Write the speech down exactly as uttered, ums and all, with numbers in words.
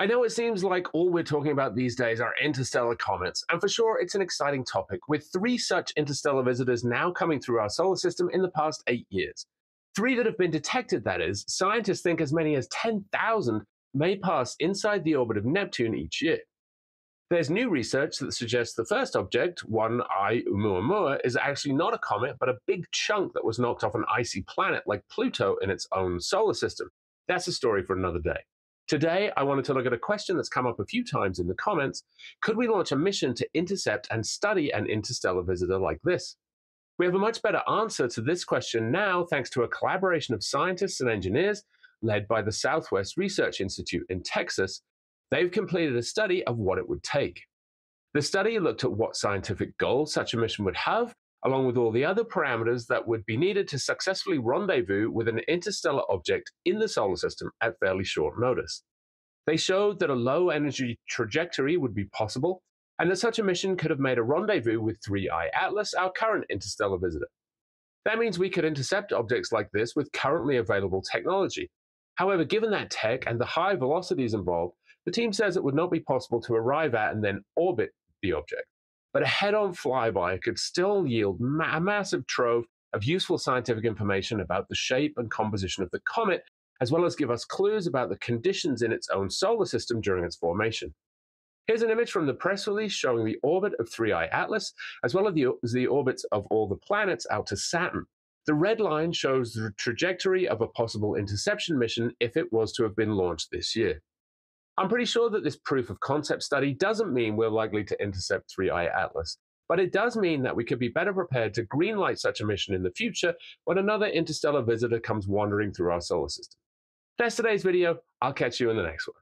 I know it seems like all we're talking about these days are interstellar comets, and for sure it's an exciting topic, with three such interstellar visitors now coming through our solar system in the past eight years. Three that have been detected, that is. Scientists think as many as ten thousand may pass inside the orbit of Neptune each year. There's new research that suggests the first object, one I Oumuamua, is actually not a comet, but a big chunk that was knocked off an icy planet like Pluto in its own solar system. That's a story for another day. Today, I wanted to look at a question that's come up a few times in the comments. Could we launch a mission to intercept and study an interstellar visitor like this? We have a much better answer to this question now thanks to a collaboration of scientists and engineers led by the Southwest Research Institute in Texas. They've completed a study of what it would take. The study looked at what scientific goals such a mission would have, along with all the other parameters that would be needed to successfully rendezvous with an interstellar object in the solar system at fairly short notice. They showed that a low-energy trajectory would be possible, and that such a mission could have made a rendezvous with three I Atlas, our current interstellar visitor. That means we could intercept objects like this with currently available technology. However, given that tech and the high velocities involved, the team says it would not be possible to arrive at and then orbit the object. But a head-on flyby could still yield ma- a massive trove of useful scientific information about the shape and composition of the comet, as well as give us clues about the conditions in its own solar system during its formation. Here's an image from the press release showing the orbit of three I Atlas, as well as the, as the orbits of all the planets out to Saturn. The red line shows the trajectory of a possible interception mission if it was to have been launched this year. I'm pretty sure that this proof of concept study doesn't mean we're likely to intercept three I Atlas, but it does mean that we could be better prepared to greenlight such a mission in the future when another interstellar visitor comes wandering through our solar system. That's today's video. I'll catch you in the next one.